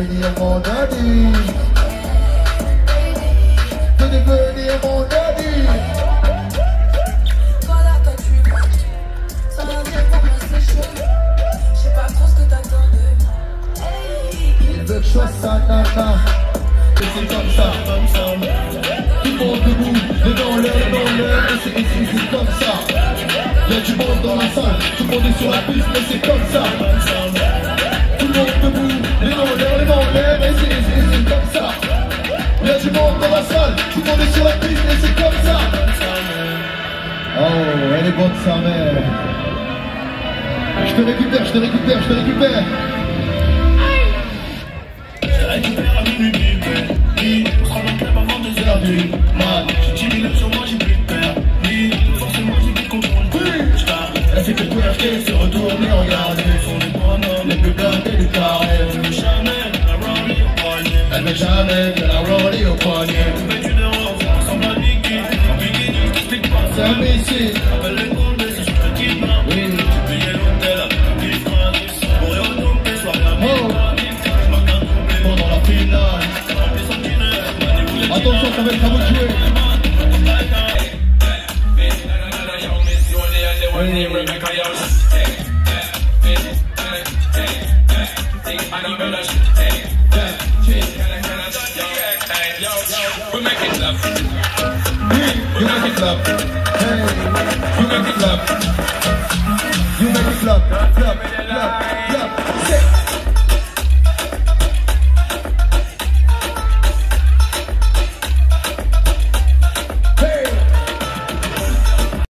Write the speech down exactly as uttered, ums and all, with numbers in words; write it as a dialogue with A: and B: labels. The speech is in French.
A: devenir mon daddy. Veux devenir mon daddy.
B: Voilà, toi tu montes. Ça revient pour moi, c'est chaud. Je sais pas trop ce que t'attendais.
A: Il veut que je sois sa nana. Et c'est comme ça, comme ça. Tout le monde debout, les dans l'air, les dans l'air. Et c'est ici, c'est comme ça. Y'a du monde dans la salle, tout le monde est sur la piste, mais c'est comme ça. Tout le monde debout, les dans l'air, les dans l'air. Et c'est ici, c'est comme ça. Y'a du monde dans la salle, tout le monde est sur la piste, et c'est comme ça. Oh, elle est bonne sa mère. Je te récupère, je te récupère, je te récupère.
C: Je te récupère à minuit, baby. On sera dans le club avant deux heures du mat. J'ai dix mille sur moi, j'ai plus de permis. Forcément, j'ai plus de contrôle. Elle fait que tout acheter, se retourner, regarder. Sont les bonhommes, les plus blindés du carré. Elle veut jamais de la rollie au poignet. Elle veut jamais de la rollie au poignet. Vêtue de rose, ensemble à niquer. En bikini, je t'explique pas.
A: C'est un missile.
C: Appelle les comptes, c'est sur le kit, non. Oui, j'ai payé l'hôtel avec un petit phrase. Pour y retomber, soir la vie. Je marque un doublé pendant la finale. Remplis son dîner, manipulé.
A: Attention, ça va être à vous de jouer.
C: We make it love.
A: You make it love. Hey, you make it love.